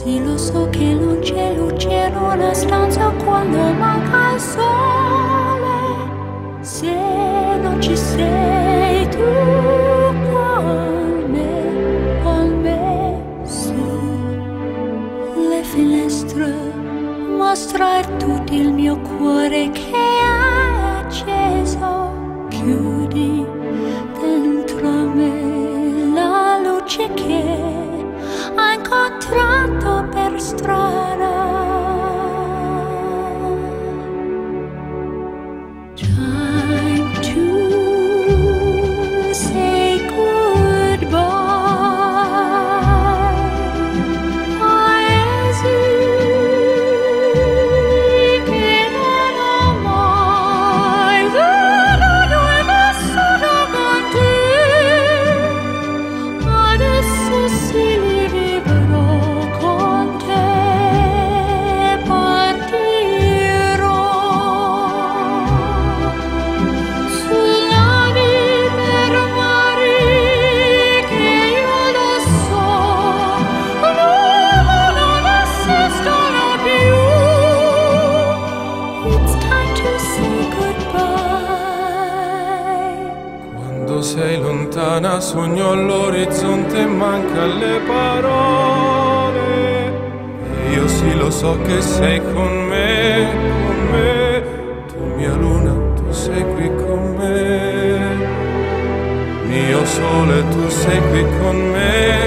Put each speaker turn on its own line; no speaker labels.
Sì, lo so che non c'è luce in una stanza quando manca il sole. Se non ci sei tu con me, su le finestre mostrar tutto il mio cuore che è acceso. Chiudi dentro me la luce che ha incontrato per strada. Time to say goodbye. Paesi che non ho mai veduto e vissuto con te. Adesso sì li vivrò con te. Partirò sulle per mari che io lo so non esistono più. It's time to say goodbye.
Quando sei lontana sogno all'orizzonte e manca le parole. E io sì lo so che sei con me, con me. Tu mia luna, tu sei qui con me. Mio sole, tu sei qui con me.